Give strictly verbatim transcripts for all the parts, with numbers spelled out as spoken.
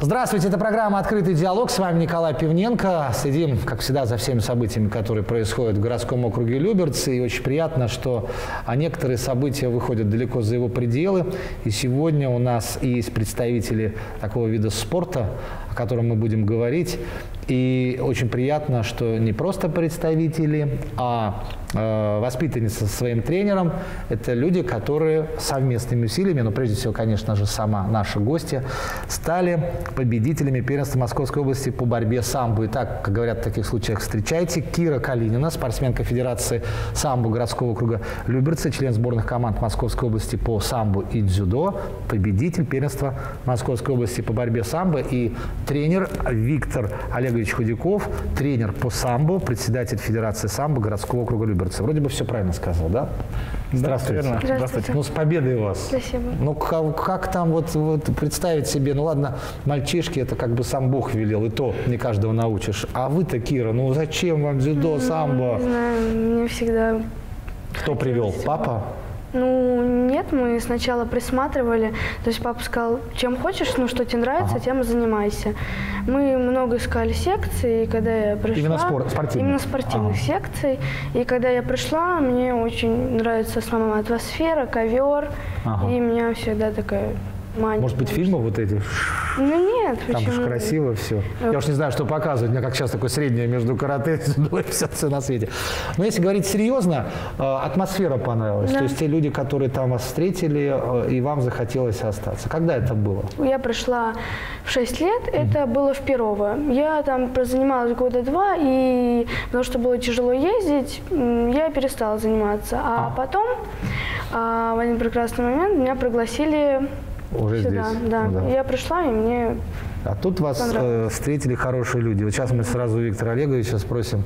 Здравствуйте, это программа «Открытый диалог». С вами Николай Пивненко. Следим, как всегда, за всеми событиями, которые происходят в городском округе Люберцы. И очень приятно, что некоторые события выходят далеко за его пределы. И сегодня у нас есть представители такого вида спорта, о котором мы будем говорить. И очень приятно, что не просто представители, а э, воспитанницы со своим тренером. Это люди, которые совместными усилиями, но прежде всего, конечно же, сама наша гостья, стали победителями первенства Московской области по борьбе самбо. Итак, как говорят в таких случаях, встречайте Кира Калинина, спортсменка Федерации самбо городского округа Люберцы, член сборных команд Московской области по самбо и дзюдо, победитель первенства Московской области по борьбе самбо, и тренер Виктор Олегович Худяков, тренер по самбо, председатель Федерации самбо городского округа Люберцы. Вроде бы все правильно сказал, да? Здравствуйте. Да, Здравствуйте. Ну, с победой вас. Спасибо. Ну, как, как там вот, вот представить себе, ну ладно, мальчишки, это как бы сам Бог велел, и то не каждого научишь. А вы-то, Кира, ну зачем вам дзюдо, самбо? Не знаю, мне всегда... Кто привел? Папа? Ну, нет, мы сначала присматривали, то есть папа сказал, чем хочешь, ну, что тебе нравится, ага. тем и занимайся. Мы много искали секций, и когда я пришла... Именно спор, спортивных? Именно спортивных ага. секций. И когда я пришла, мне очень нравится основная атмосфера, ковер, ага. и меня всегда такая... Мания, Может быть, фильмы вот эти? Ну нет, там почему? Же красиво все. Я уж не знаю, что показывать. У меня как сейчас такое среднее между карате и дзюдо, и все, все на свете. Но если говорить серьезно, атмосфера понравилась. Да. То есть те люди, которые там вас встретили, и вам захотелось остаться. Когда это было? Я пришла в шесть лет, mm-hmm. это было в Перово. Я там прозанималась года два, и потому что было тяжело ездить, я перестала заниматься. А, а. потом, в один прекрасный момент, меня пригласили... Уже сюда, здесь. Да. Ну, да. Я пришла, и мне А тут вас э, встретили хорошие люди. Вот сейчас мы сразу у Виктора Олеговича спросим.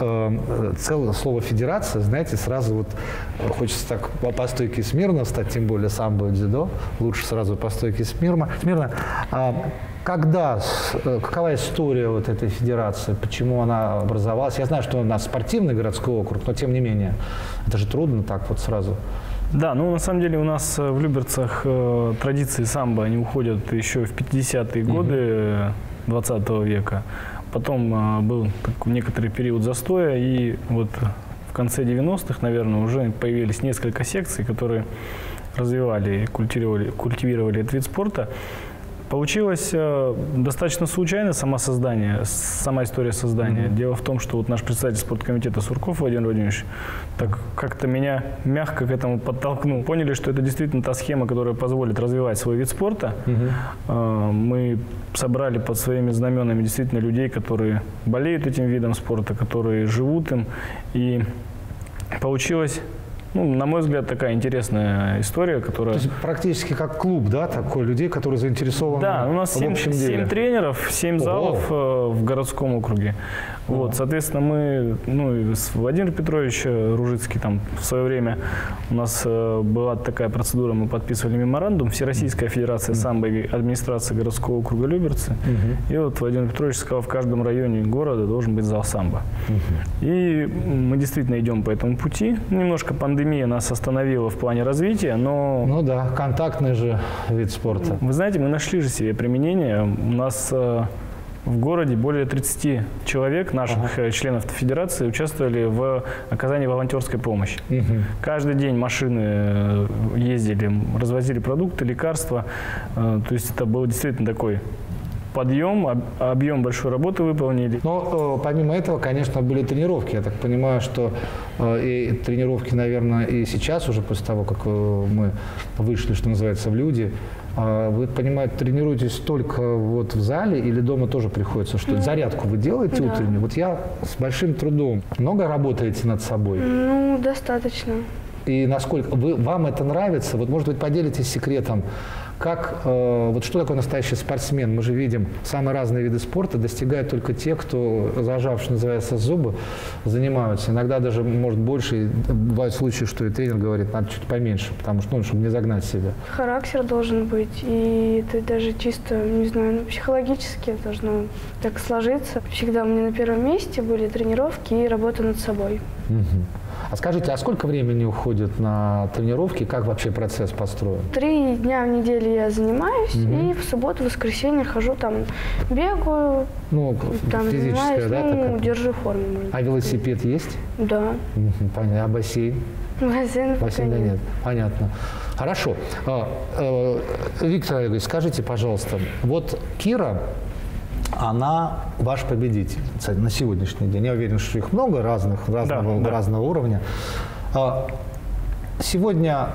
Э, целое слово «федерация», знаете, сразу вот хочется так по, по стойке смирно встать, тем более самбо и дзюдо. Лучше сразу по стойке смирно. смирно. А, когда, какова история вот этой федерации, почему она образовалась? Я знаю, что у нас спортивный городской округ, но тем не менее, это же трудно так вот сразу. Да, ну на самом деле у нас в Люберцах э, традиции самбо, они уходят еще в пятидесятые годы двадцатого века. Потом э, был такой некоторый период застоя, и вот в конце девяностых, наверное, уже появились несколько секций, которые развивали и культивировали, культивировали этот вид спорта. Получилось э, достаточно случайно само создание, сама история создания. Mm-hmm. Дело в том, что вот наш председатель спорткомитета Сурков Владимир Владимирович так как-то меня мягко к этому подтолкнул. Поняли, что это действительно та схема, которая позволит развивать свой вид спорта. Mm-hmm. э, мы собрали под своими знаменами действительно людей, которые болеют этим видом спорта, которые живут им. И получилось... Ну, на мой взгляд, такая интересная история, которая... То есть практически как клуб, да, такой, людей, которые заинтересованы да, у нас в общем деле. семь тренеров, семь залов э, в городском округе. О. Вот, соответственно, мы, ну, с Владимир Петрович Ружицкий, там, в свое время у нас э, была такая процедура, мы подписывали меморандум, Всероссийская федерация самбо и администрация городского округа Люберцы. Uh-huh. И вот Владимир Петрович сказал, в каждом районе города должен быть зал самбо. Uh-huh. И мы действительно идем по этому пути. Немножко пандемия Пандемия нас остановила в плане развития, но... Ну да, контактный же вид спорта. Вы знаете, мы нашли же себе применение. У нас э, в городе более тридцати человек, наших ага. членов федерации, участвовали в оказании волонтерской помощи. Угу. Каждый день машины ездили, развозили продукты, лекарства. Э, то есть это был действительно такой... подъем, объем большой работы выполнили. Но э, помимо этого, конечно, были тренировки. Я так понимаю, что э, и тренировки, наверное, и сейчас уже, после того, как э, мы вышли, что называется, в люди, э, вы, понимаете, тренируетесь только вот в зале или дома тоже приходится что-то? Ну, зарядку вы делаете да. утреннюю? Вот я с большим трудом. Много работаете над собой? Ну, достаточно. И насколько вы, вам это нравится? Вот, может быть, поделитесь секретом. Как, э, вот что такое настоящий спортсмен? Мы же видим, самые разные виды спорта достигают только те, кто, зажав, что называется, зубы, занимаются. Иногда даже, может, больше. Бывают случаи, что и тренер говорит, надо чуть поменьше, потому что, ну, чтобы не загнать себя. Характер должен быть, и это даже чисто, не знаю, ну, психологически должно так сложиться. Всегда у меня на первом месте были тренировки и работа над собой. Угу. А скажите, а сколько времени уходит на тренировки? Как вообще процесс построен? Три дня в неделю я занимаюсь, угу. и в субботу, воскресенье хожу там, бегаю, ну, там физическое, занимаюсь, да, ну, так держу форму. А велосипед сказать. Есть? Да. Угу, понятно. А бассейн? Бассейн Бассейн нет. нет. Понятно. Хорошо. А, э, Виктор Олегович, скажите, пожалуйста, вот Кира, она ваш победитель на сегодняшний день. Я уверен, что их много разных, разного, да, да. разного уровня. А, сегодня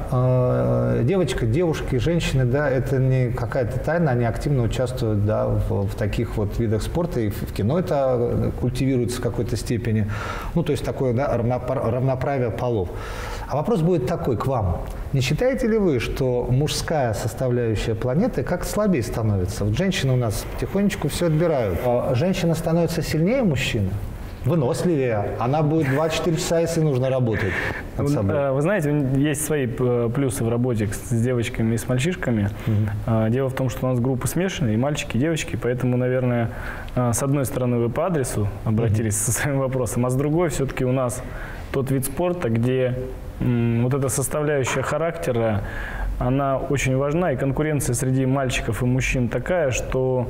э, девочка, девушки, женщины, да, это не какая-то тайна, они активно участвуют, да, в, в таких вот видах спорта, и в кино это культивируется в какой-то степени. Ну, то есть такое, да, равноправие полов. А вопрос будет такой к вам. Не считаете ли вы, что мужская составляющая планеты как слабее становится? Вот женщины у нас потихонечку все отбирают. А женщина становится сильнее мужчины? Выносливее. Она будет двадцать четыре часа, если нужно, работать над собой. Вы знаете, есть свои плюсы в работе с девочками и с мальчишками. Угу. Дело в том, что у нас группы смешанные, и мальчики, и девочки. Поэтому, наверное, с одной стороны вы по адресу обратились угу. со своим вопросом, а с другой все-таки у нас тот вид спорта, где м, вот эта составляющая характера, она очень важна. И конкуренция среди мальчиков и мужчин такая, что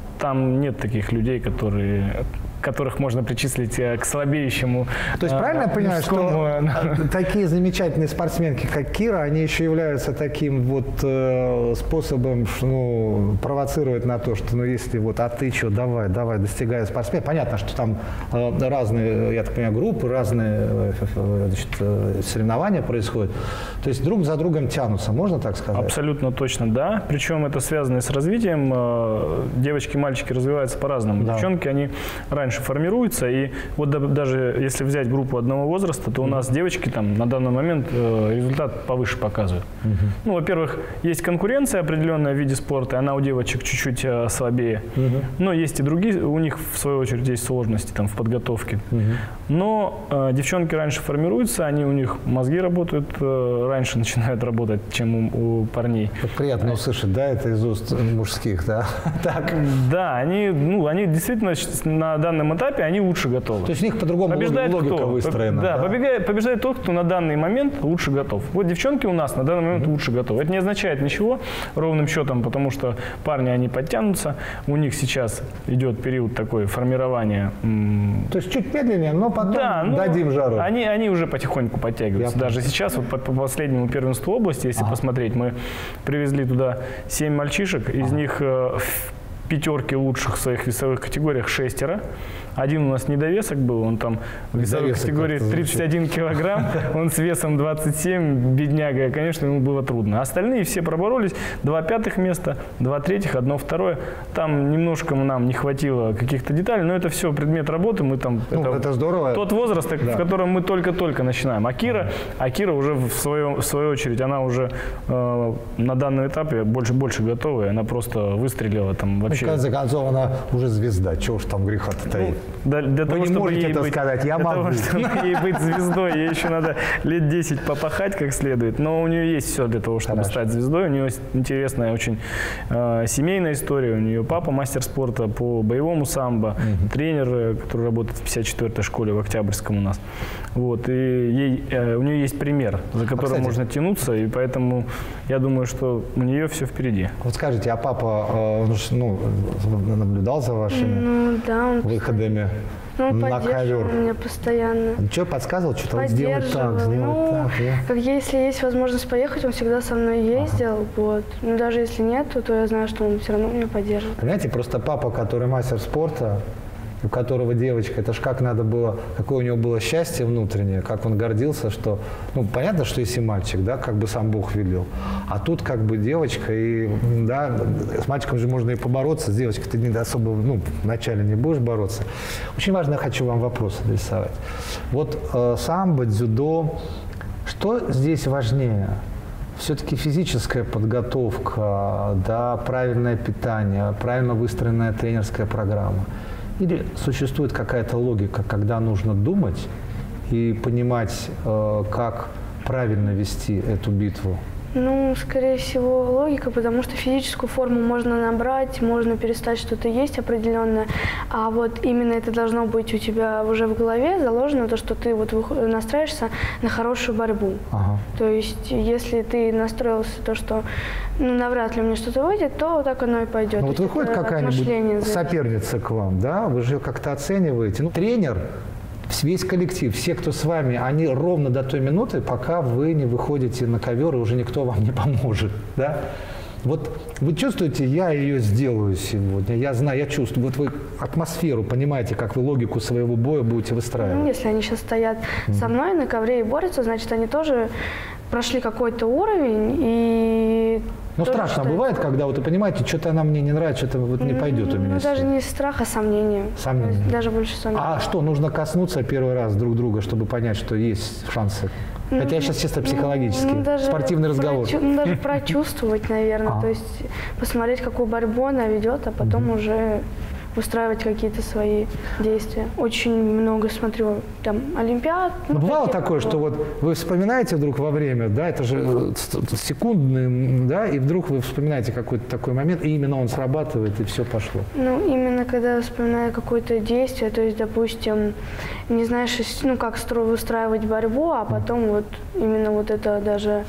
там нет таких людей, которые... которых можно причислить к слабеющему. То есть правильно я понимаю, что такие замечательные спортсменки, как Кира, они еще являются таким вот э, способом, ну, провоцировать на то, что, ну, если вот, а ты что, давай, давай, достигай спортсмена. Понятно, что там э, разные, я так понимаю, группы, разные э, значит, э, соревнования происходят. То есть друг за другом тянутся, можно так сказать? Абсолютно точно, да. Причем это связано с развитием. Девочки и мальчики развиваются по-разному. Да. Девчонки, они раньше формируются, и вот даже если взять группу одного возраста, то у нас mm-hmm. девочки там на данный момент э, результат повыше показывают. Mm-hmm. Ну, во-первых, есть конкуренция определенная в виде спорта, она у девочек чуть-чуть э, слабее, mm-hmm. но есть и другие, у них в свою очередь есть сложности там в подготовке. Mm-hmm. Но э, девчонки раньше формируются, они, у них мозги работают, э, раньше начинают работать, чем у, у парней. Как приятно услышать, да, это из уст мужских, да? Так. Да, они, ну, они действительно на данном этапе они лучше готовы. То есть у них по-другому логика кто? выстроена. Да, да? Побегает, побеждает тот, кто на данный момент лучше готов. Вот девчонки у нас на данный момент mm-hmm. лучше готовы. Это не означает ничего ровным счетом, потому что парни, они подтянутся. У них сейчас идет период такой формирования. То есть чуть медленнее, но потом да, дадим жару. Они, они уже потихоньку подтягиваются. Я Даже сейчас, вот по, по последнему первенству области, если ага. посмотреть, мы привезли туда семь мальчишек, из ага. них э, в пятерке лучших в своих весовых категориях шестеро. Один у нас недовесок был, он там в весовой категории тридцать один килограмм, он с весом двадцать семь, бедняга, конечно, ему было трудно. Остальные все проборолись, два пятых места, два третьих, одно второе. Там немножко нам не хватило каких-то деталей, но это все предмет работы, мы там... Ну, это, это здорово. Тот возраст, да. в котором мы только-только начинаем. А Кира, а Кира уже в свою, в свою очередь, она уже э, на данном этапе больше-больше готовая, она просто выстрелила там вообще. В конце концов, она уже звезда, чего уж там греха-то таит. Для, для Вы того, не чтобы можете ей это быть, сказать, я для могу. Того, чтобы ей быть звездой, ей еще надо лет десять попахать как следует. Но у нее есть все для того, чтобы Хорошо. стать звездой. У нее интересная очень э, семейная история. У нее папа мастер спорта по боевому самбо, угу. тренер, который работает в пятьдесят четвёртой школе в Октябрьском у нас. Вот, и ей, э, у нее есть пример, за которым а, можно тянуться, и поэтому я думаю, что у нее все впереди. Вот скажите, а папа э, ну, наблюдал за вашими ну, да, он выходами? Ну, на ковер. Меня постоянно. Что подсказывал, что там сделать так, сделать ну, так? Да? Как если есть возможность поехать, он всегда со мной ездил. Ага. Вот. Но даже если нет, то, то я знаю, что он все равно меня поддержит. Понимаете, просто папа, который мастер спорта, у которого девочка, это ж как надо было, какое у него было счастье внутреннее, как он гордился, что, ну, понятно, что если мальчик, да, как бы сам Бог велел, а тут как бы девочка, и, да, с мальчиком же можно и побороться, с девочкой ты не особо, ну, вначале не будешь бороться. Очень важно, я хочу вам вопрос адресовать. Вот э, самбо, дзюдо, что здесь важнее? Все-таки физическая подготовка, да, правильное питание, правильно выстроенная тренерская программа. Или существует какая-то логика, когда нужно думать и понимать, э, как правильно вести эту битву? Ну, скорее всего, логика, потому что физическую форму можно набрать, можно перестать что-то есть определенное, а вот именно это должно быть у тебя уже в голове заложено, то, что ты вот настраиваешься на хорошую борьбу. Ага. То есть, если ты настроился то, что ну, навряд ли мне что-то выйдет, то так оно и пойдет. Ну, вот выходит какая-нибудь соперница к вам, да, вы же как-то оцениваете. Ну, тренер, весь коллектив, все, кто с вами, они ровно до той минуты, пока вы не выходите на ковер, и уже никто вам не поможет, да? Вот вы чувствуете, я ее сделаю сегодня, я знаю, я чувствую. Вот вы атмосферу понимаете, как вы логику своего боя будете выстраивать. Ну, если они сейчас стоят mm. со мной на ковре и борются, значит, они тоже прошли какой-то уровень и... Ну, страшно бывает, когда вот вы понимаете, что-то она мне не нравится, что-то вот не пойдет у меня. Ну, даже не страх, а сомнение. Сомнение. Даже больше сомнений. А что, нужно коснуться первый раз друг друга, чтобы понять, что есть шансы? Ну, это я сейчас чисто психологически, ну, даже спортивный разговор. Прочу, ну, даже прочувствовать, наверное, а. то есть посмотреть, какую борьбу она ведет, а потом угу. уже устраивать какие-то свои действия. Очень много смотрю там олимпиад. Ну, ну бывало такое, что вот вы вспоминаете вдруг во время, да, это же секундный, да, и вдруг вы вспоминаете какой-то такой момент, и именно он срабатывает, и все пошло. Ну, именно когда я вспоминаю какое-то действие, то есть, допустим, не знаешь, ну, как выстраивать борьбу, а потом вот именно вот это даже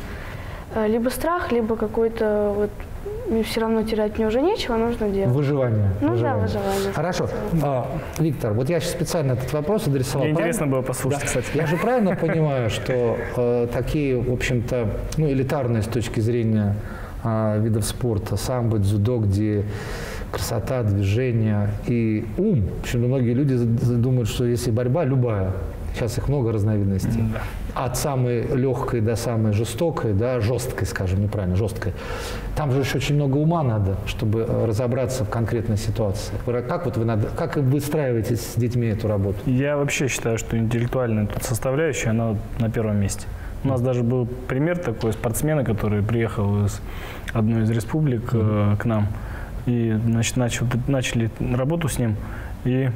либо страх, либо какой-то вот все равно терять мне уже нечего, нужно делать. Выживание. Ну выживание. да, выживание. Хорошо. А, Виктор, вот я сейчас специально этот вопрос адресовал. Мне интересно было послушать, да. кстати. Я же правильно понимаю, что э, такие, в общем-то, ну, элитарные с точки зрения э, видов спорта, самбо, дзюдо, где красота, движение и ум. В общем, многие люди думают, что если борьба любая, сейчас их много разновидностей. Да. От самой легкой до самой жестокой, да, жесткой, скажем, неправильно, жесткой. Там же еще очень много ума надо, чтобы разобраться в конкретной ситуации. Как вот вы надо, как вы выстраиваете с детьми эту работу? Я вообще считаю, что интеллектуальная тут составляющая, она на первом месте. У нас даже был пример такой спортсмена, который приехал из одной из республик mm-hmm. э, к нам. И, значит, начал, начали работу с ним, и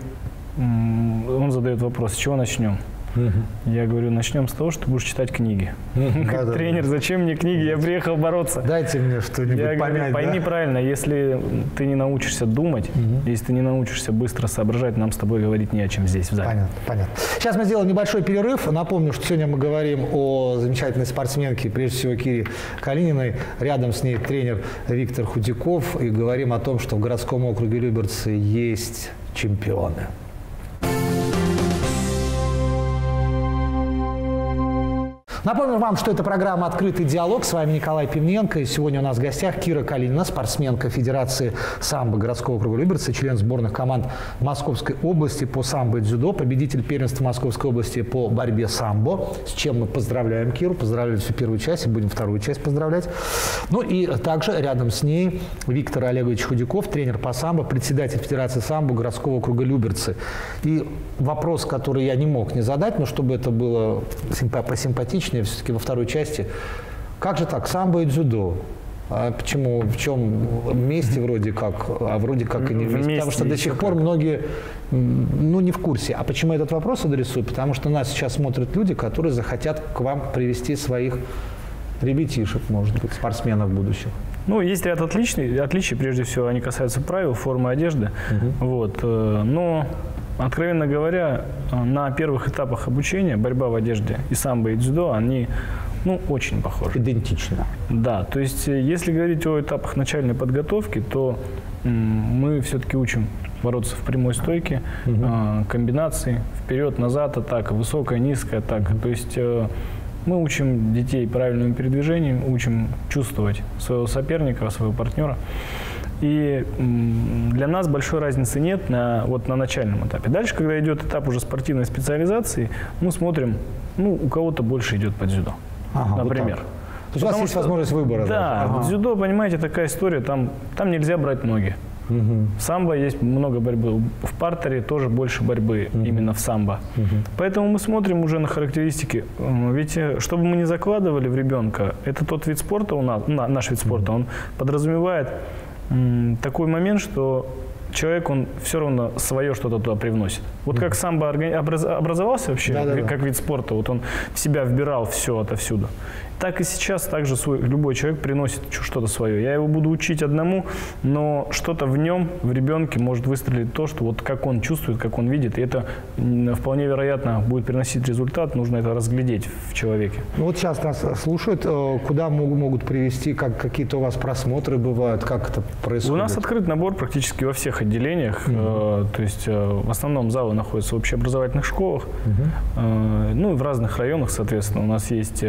он задает вопрос, с чего начнем? Uh-huh. Я говорю, начнем с того, что будешь читать книги. Uh-huh. Как да, тренер, да. зачем мне книги? Я приехал бороться. Дайте мне что-нибудь Я понять. Говорю, пойми да? правильно, если ты не научишься думать, uh-huh. если ты не научишься быстро соображать, нам с тобой говорить не о чем здесь, в зале. Понятно, понятно. Сейчас мы сделаем небольшой перерыв. Напомню, что сегодня мы говорим о замечательной спортсменке, прежде всего Кире Калининой. Рядом с ней тренер Виктор Худяков. И говорим о том, что в городском округе Люберцы есть чемпионы. Напомню вам, что это программа «Открытый диалог». С вами Николай Пивненко. И сегодня у нас в гостях Кира Калинина, спортсменка Федерации самбо городского округа Люберцы, член сборных команд Московской области по самбо и дзюдо, победитель первенства Московской области по борьбе самбо, с чем мы поздравляем Киру. Поздравляем всю первую часть и будем вторую часть поздравлять. Ну и также рядом с ней Виктор Олегович Худяков, тренер по самбо, председатель Федерации самбо городского округа Люберцы. И вопрос, который я не мог не задать, но чтобы это было посимпатичнее, все-таки во второй части. Как же так? Самбо и дзюдо. А почему? В чем месте вроде как, а вроде как и не вместе? Потому что до сих пор многие, ну, не в курсе. А почему я этот вопрос адресую? Потому что нас сейчас смотрят люди, которые захотят к вам привести своих ребятишек, может быть, спортсменов будущих. Ну, есть ряд отличий, отличий, прежде всего, они касаются правил, формы одежды. Угу. Вот, но, откровенно говоря, на первых этапах обучения борьба в одежде и самбо, и дзюдо, они, ну, очень похожи. Идентично. Да, то есть, если говорить о этапах начальной подготовки, то мы все-таки учим бороться в прямой стойке, угу. комбинации, вперед-назад атака, высокая, низкая атака. То есть мы учим детей правильным передвижением, учим чувствовать своего соперника, своего партнера. И для нас большой разницы нет на, вот на начальном этапе. Дальше, когда идет этап уже спортивной специализации, мы смотрим, ну, у кого-то больше идет по дзюдо, ага, например. Вот то есть у вас есть что, возможность выбора. Да, ага. Дзюдо, понимаете, такая история, там, там нельзя брать ноги. Угу. В самбо есть много борьбы. В партере тоже больше борьбы угу. именно в самбо. Угу. Поэтому мы смотрим уже на характеристики. Ведь, чтобы мы не закладывали в ребенка, это тот вид спорта у нас, наш вид спорта, он подразумевает м, такой момент, что человек, он все равно свое что-то туда привносит. Вот как самбо образовался вообще, да, да, как да. вид спорта, вот он в себя вбирал все отовсюду. Так и сейчас также свой, любой человек приносит что-то свое. Я его буду учить одному, но что-то в нем, в ребенке может выстрелить то, что вот как он чувствует, как он видит. И это вполне вероятно будет приносить результат. Нужно это разглядеть в человеке. Ну вот сейчас нас слушают. Куда могут, могут привести, как какие-то у вас просмотры бывают, как это происходит? У нас открыт набор практически во всех отделениях. Mm-hmm. То есть в основном залы находятся в общеобразовательных школах. Mm-hmm. Ну и в разных районах, соответственно. У нас есть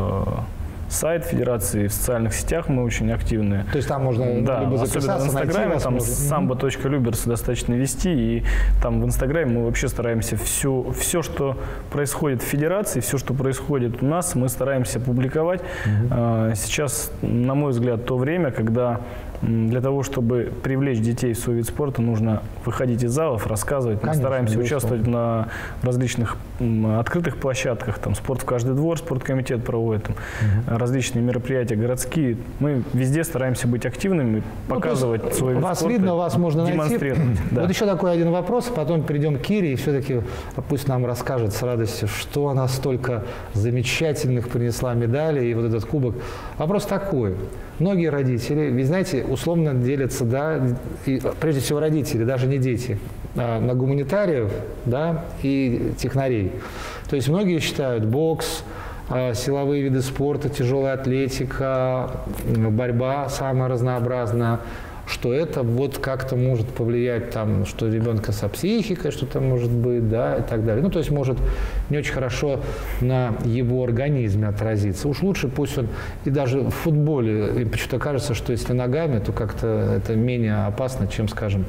сайт Федерации, в социальных сетях мы очень активны. То есть там можно да, либо особенно в Инстаграме, там самбо точка люберцы достаточно вести, и там в Инстаграме мы вообще стараемся все, все, что происходит в Федерации, все, что происходит у нас, мы стараемся публиковать. Mm-hmm. Сейчас, на мой взгляд, то время, когда для того, чтобы привлечь детей в свой вид спорта, нужно выходить из залов, рассказывать. Мы Конечно, стараемся участвовать на различных открытых площадках. Там спорт в каждый двор, спорткомитет проводит, там, угу. различные мероприятия городские. Мы везде стараемся быть активными, показывать ну, свой вид вас спорта. Вас видно, вас можно демонстрировать. найти. Да. Вот еще такой один вопрос, потом перейдем к Кире, и все-таки пусть нам расскажет с радостью, что она столько замечательных принесла медалей, и вот этот кубок. Вопрос такой. Многие родители, ведь знаете, условно делятся, да, и, прежде всего родители, даже не дети, а, на гуманитариев, да, и технарей. То есть многие считают бокс, а, силовые виды спорта, тяжелая атлетика, борьба самая разнообразная, что это вот как-то может повлиять, там, что ребенка со психикой что-то может быть, да, и так далее. Ну, то есть может не очень хорошо на его организме отразиться. Уж лучше пусть он, и даже в футболе, почему-то кажется, что если ногами, то как-то это менее опасно, чем, скажем,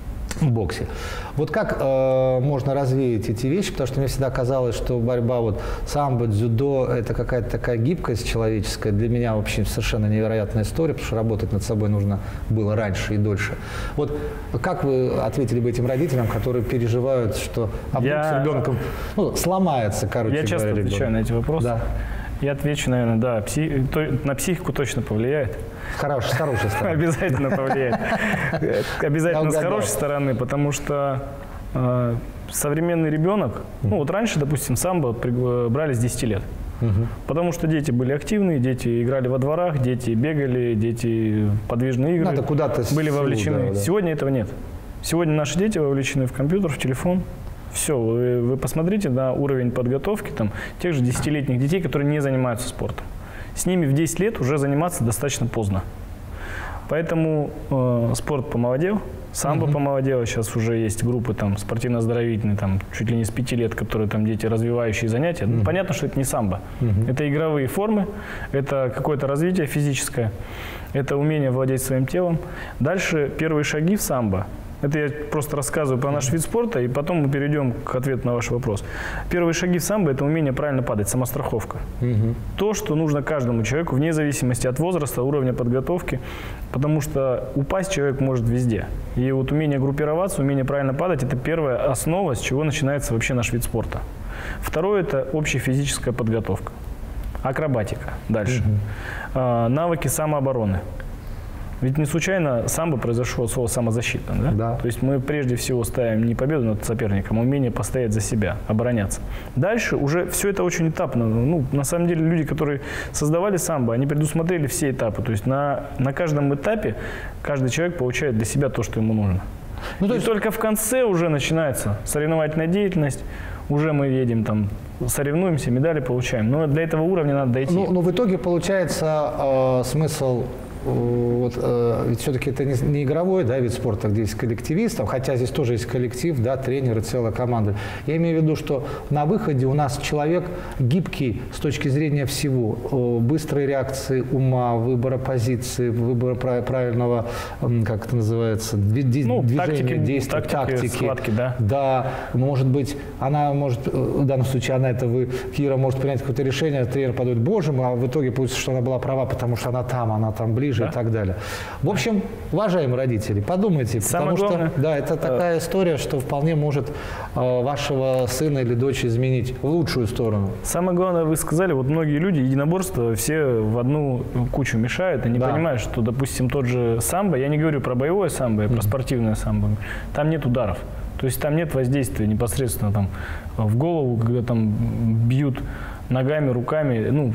в боксе. Вот как э, можно развеять эти вещи, потому что мне всегда казалось, что борьба, вот самбо, дзюдо, это какая-то такая гибкость человеческая. Для меня вообще совершенно невероятная история, потому что работать над собой нужно было раньше и дольше. Вот как вы ответили бы этим родителям, которые переживают, что а вдруг Я... с ребенком ну, сломается, короче Я говоря, часто ребенок. отвечаю на эти вопросы. Да. Я отвечу, наверное, да, пси... на психику точно повлияет. Хорош, с хорошей стороны. Обязательно повлияет. Обязательно с хорошей стороны, потому что э, современный ребенок, ну вот раньше, допустим, самбо брали с десяти лет. Угу. Потому что дети были активные, дети играли во дворах, дети бегали, дети в подвижные игры Надо куда-то были вовлечены. Да, да. Сегодня этого нет. Сегодня наши дети вовлечены в компьютер, в телефон. Все, вы, вы посмотрите на уровень подготовки там, тех же десятилетних детей, которые не занимаются спортом. С ними в десять лет уже заниматься достаточно поздно. Поэтому э, спорт помолодел, самбо mm-hmm. помолодело. Сейчас уже есть группы там, спортивно-оздоровительные, там, чуть ли не с пяти лет, которые там дети развивающие занятия. Mm-hmm. Ну, понятно, что это не самбо. Mm-hmm. Это игровые формы, это какое-то развитие физическое, это умение владеть своим телом. Дальше первые шаги в самбо. Это я просто рассказываю про наш вид спорта, и потом мы перейдем к ответу на ваш вопрос. Первые шаги в самбо – это умение правильно падать, самостраховка. Угу. То, что нужно каждому человеку, вне зависимости от возраста, уровня подготовки, потому что упасть человек может везде. И вот умение группироваться, умение правильно падать – это первая основа, с чего начинается вообще наш вид спорта. Второе – это общая физическая подготовка. Акробатика. Дальше. Угу. А, навыки самообороны. Ведь не случайно самбо произошло от слова «самозащита». Да? Да. То есть мы прежде всего ставим не победу над соперником, а умение постоять за себя, обороняться. Дальше уже все это очень этапно. Ну, на самом деле люди, которые создавали самбо, они предусмотрели все этапы. То есть на, на каждом этапе каждый человек получает для себя то, что ему нужно. Ну, то есть... И только в конце уже начинается соревновательная деятельность. Уже мы едем там, соревнуемся, медали получаем. Но для этого уровня надо дойти. Ну, но в итоге получается э, смысл... Вот, э, ведь все-таки это не, не игровой, да, вид спорта, где есть коллективистов, хотя здесь тоже есть коллектив, да, тренеры, целая команда. Я имею в виду, что на выходе у нас человек гибкий с точки зрения всего. Э, быстрой реакции ума, выбора позиции, выбора прав, правильного, э, как это называется, дви, ну, движения, тактики, действия, тактики, тактики. схватки, да. Да, может быть, она может, в данном случае она это вы, Кира, может принять какое-то решение, тренер подумает, боже мой, а в итоге получится, что она была права, потому что она там, она там ближе. Да? И так далее. В общем, уважаемые родители, подумайте, Самое потому главное, что да, это такая история, что вполне может э, вашего сына или дочь изменить в лучшую сторону. Самое главное, вы сказали, вот многие люди единоборства все в одну кучу мешают и не да. понимают, что, допустим, тот же самбо, я не говорю про боевое самбо, я mm-hmm. про спортивное самбо, там нет ударов. То есть там нет воздействия непосредственно там, в голову, когда там бьют ногами, руками, ну,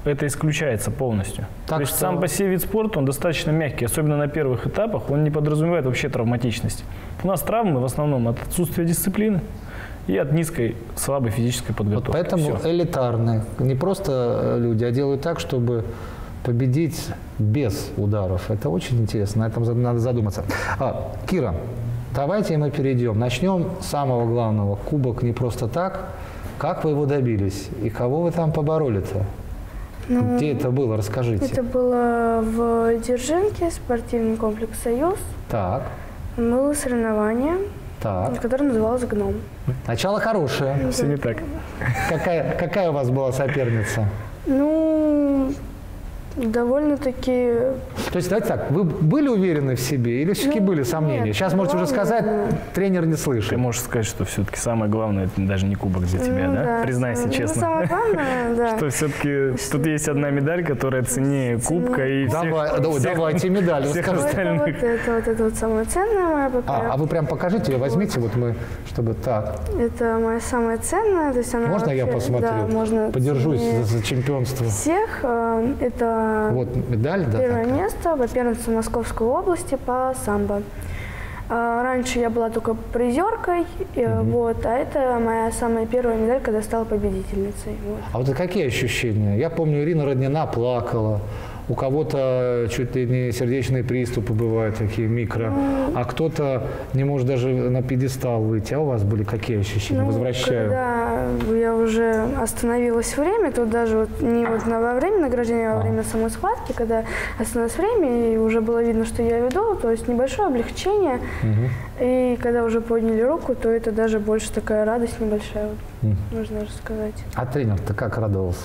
это исключается полностью. Так То есть что... сам по себе вид спорта, он достаточно мягкий, особенно на первых этапах, он не подразумевает вообще травматичности. У нас травмы в основном от отсутствия дисциплины и от низкой, слабой физической подготовки. Вот поэтому Все. элитарные, не просто люди, а делают так, чтобы победить без ударов. Это очень интересно, на этом надо задуматься. А, Кира, давайте мы перейдем. Начнем с самого главного. Кубок не просто так. Как вы его добились? И кого вы там побороли-то? Ну, Где это было? Расскажите. Это было в Дзержинке, спортивный комплекс «Союз». Так, Было соревнование, так. которое называлось «Гном». Начало хорошее. Все не так. Какая, какая у вас была соперница? Ну, довольно-таки... То есть, давайте так, вы были уверены в себе или все-таки Ну, были сомнения? нет, Сейчас можете уже главное, сказать, да. тренер не Ты слышит. можешь сказать, что все-таки самое главное, это даже не кубок для тебя, ну, да? Признайся ну, честно. самое главное, да. Что все-таки тут есть одна медаль, которая ценнее кубка и всех, Давай, да, всех- давайте медаль. всех расскажите. остальных. Это вот это, вот это вот самое ценное моя победа. А, а вы прям покажите ее, возьмите, вот мы, чтобы так. Это моя самая ценная, то есть она Можно я вообще- посмотрю? Да, можно. Подержусь ценнее за, за чемпионство. всех. э, Это Вот медаль, да? первое такая? место по первенству Московской области по самбо. А, Раньше я была только призеркой, э, вот, а это моя самая первая медаль, когда стала победительницей. Вот. А вот какие ощущения? Я помню, Ирина Роднина плакала. У кого-то чуть ли не сердечные приступы бывают, такие микро. А кто-то не может даже на пьедестал выйти. А у вас были какие ощущения? Ну, Возвращаю. Когда я уже остановилось время, то даже вот не вот на- во время награждения, а во время самой схватки, когда остановилось время, и уже было видно, что я веду, то есть небольшое облегчение. И когда уже подняли руку, то это даже больше такая радость небольшая, вот, можно даже сказать. А тренер-то как радовался?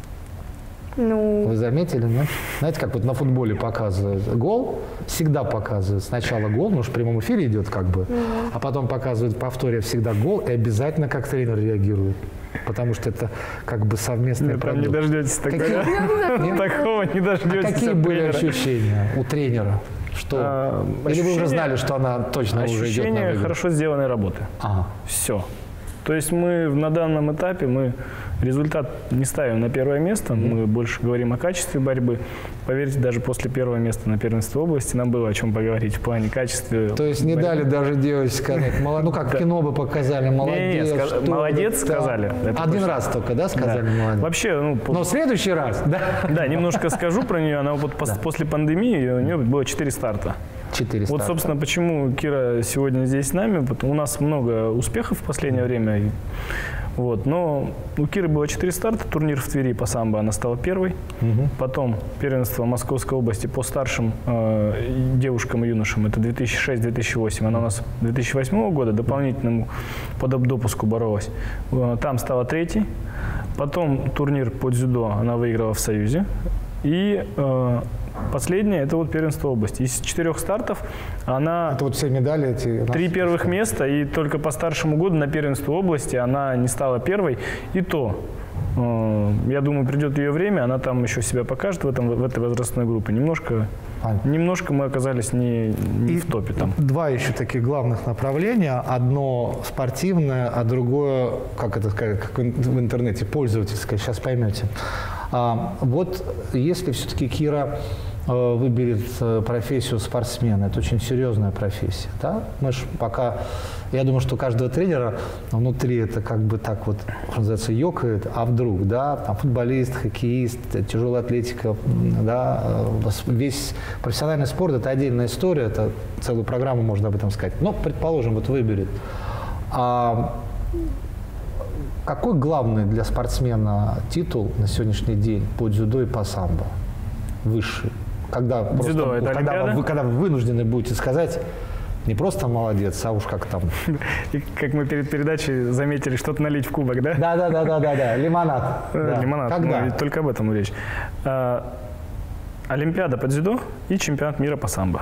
Ну, Вы заметили, нет? Знаете, как вот на футболе показывают гол, всегда показывают сначала гол, ну, в прямом эфире идет как бы, а потом показывают в повторе всегда гол, и обязательно как тренер реагирует. Потому что это как бы совместный Нет, прям не продукт. дождетесь тогда. Какие, Такого не а дождетесь какие от были тренера. ощущения у тренера? Что? А, Или вы уже ощущения- знали, что она точно уже идет на Ощущение выигрыш? хорошо сделанной работы. Ага. Все. То есть мы на данном этапе мы результат не ставим на первое место, мы больше говорим о качестве борьбы. Поверьте, даже после первого места на первенстве области нам было о чем поговорить в плане качества. То есть не борьбы. дали даже девочке сказать, «Мало-» ну как в кино бы показали, молодец. Не-не-не, сказ- что молодец ты там». сказали, это Один точно. раз только, да, Да. сказали молодец? Вообще, ну, по- Но в следующий раз, да? да, немножко скажу про нее. Она вот пос- после пандемии, у нее было четыре старта. Четыре Вот, старта. собственно, почему Кира сегодня здесь с нами. потому- У нас много успехов в последнее время. и- Вот, но у Киры было четыре старта. Турнир в Твери по самбо она стала первой. Потом первенство Московской области по старшим э, девушкам и юношам. Это две тысячи шесть - две тысячи восемь. Она у нас две тысячи восьмого года дополнительному по доп- допуску боролась. Э, Там стала третьей. Потом турнир по дзюдо она выиграла в Союзе. И э, последнее – это вот первенство области. Из четырех стартов она Это вот все медали эти. три первых места, и только по старшему году на первенство области она не стала первой. И то, э, я думаю, придет ее время, она там еще себя покажет в, этом, в этой возрастной группе. Немножко, Понятно. немножко мы оказались не, не в топе там. Два еще таких главных направления. Одно спортивное, а другое, как это сказать, как в интернете, пользовательское. Сейчас поймете. А, вот если все-таки Кира э, выберет э, профессию спортсмена, это очень серьезная профессия, да? Мы ж пока, я думаю, что у каждого тренера внутри это как бы так вот, что называется, ёкает, а вдруг, да, там футболист, хоккеист, тяжелая атлетика, м, да, э, весь профессиональный спорт – это отдельная история, это целую программу можно об этом сказать. Но, предположим, вот выберет. А, какой главный для спортсмена титул на сегодняшний день по дзюдо и по самбо? Высший. Когда, просто, Дзюдо – это когда, Олимпиада? вы, когда вы вынуждены будете сказать не просто молодец, а уж как там. И как мы перед передачей заметили, что-то налить в кубок, да? Да, да, да, да, да, да. Лимонад. Э, Да. Лимонад. Когда? Ну, и только об этом речь. А, Олимпиада по дзюдо и чемпионат мира по самбо.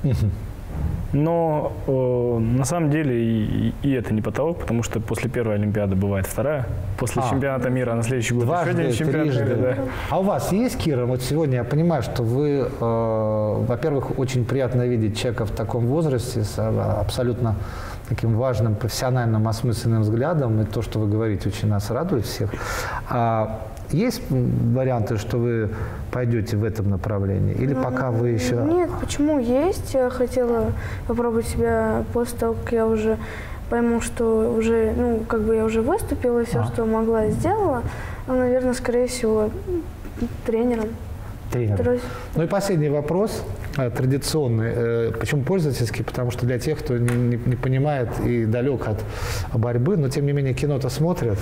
Но э, на самом деле и, и это не потолок, потому что после первой Олимпиады бывает вторая. После А. чемпионата мира на следующий год еще Дважды, один чемпионат трижды. мира. Да. А у вас есть, Кира, вот сегодня я понимаю, что вы, э, во-первых, очень приятно видеть человека в таком возрасте с э, абсолютно таким важным профессиональным осмысленным взглядом, и то, что вы говорите, очень нас радует всех. А есть варианты, что вы пойдете в этом направлении? Или ну, пока вы еще… Нет, почему есть? Я хотела попробовать себя после того, как я уже пойму, что уже, ну, как бы я уже выступила, и все, а. что могла, сделала. Ну, наверное, скорее всего, тренером. Тренером. Ну и последний вопрос, традиционный. Почему пользовательский? Потому что для тех, кто не, не, не понимает и далек от борьбы, но тем не менее кино-то смотрят.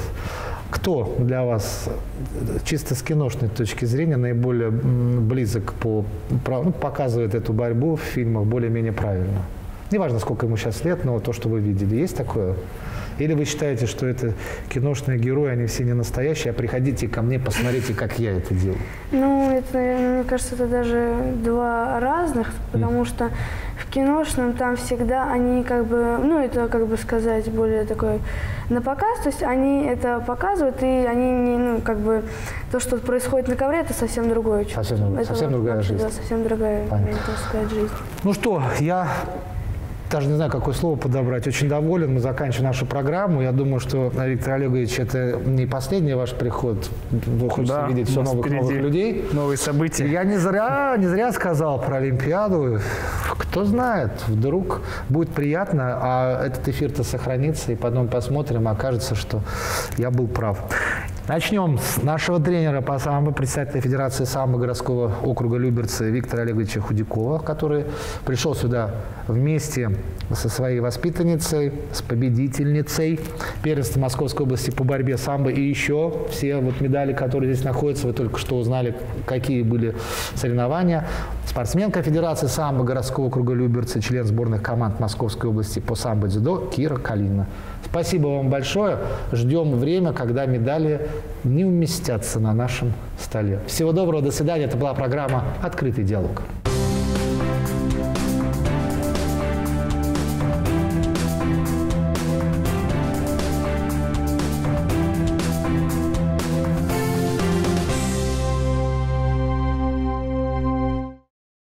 Кто для вас чисто с киношной точки зрения наиболее близок по, ну, показывает эту борьбу в фильмах более-менее правильно? Неважно, сколько ему сейчас лет, но то, что вы видели, есть такое? Или вы считаете, что это киношные герои, они все не настоящие, а приходите ко мне, посмотрите, как я это делаю? Ну, это, наверное, мне кажется, это даже два разных, потому mm. что в киношном там всегда они как бы, ну, это, как бы сказать, более такой на показ, то есть они это показывают, и они не, ну, как бы, то, что происходит на ковре, это совсем другое чувство. Совсем, это совсем другая вообще, жизнь. Да, совсем другая, можно сказать, жизнь. Ну что, я… Даже не знаю, какое слово подобрать. Очень доволен. Мы заканчиваем нашу программу. Я думаю, что, Виктор Олегович, это не последний ваш приход. Вы хочется да, видеть все новых, новых людей. Новые события. Я не зря, не зря сказал про Олимпиаду. Кто знает, вдруг будет приятно, а этот эфир-то сохранится, и потом посмотрим, окажется, что я был прав. Начнем с нашего тренера по самбо, председателя Федерации самбо городского округа Люберцы Виктора Олеговича Худякова, который пришел сюда вместе со своей воспитанницей, с победительницей первенства Московской области по борьбе самбо. И еще все вот медали, которые здесь находятся, вы только что узнали, какие были соревнования. Спортсменка Федерации самбо городского округа Люберцы, член сборных команд Московской области по самбо-дзюдо Кира Калинина. Спасибо вам большое. Ждем время, когда медали не уместятся на нашем столе. Всего доброго, до свидания. Это была программа «Открытый диалог».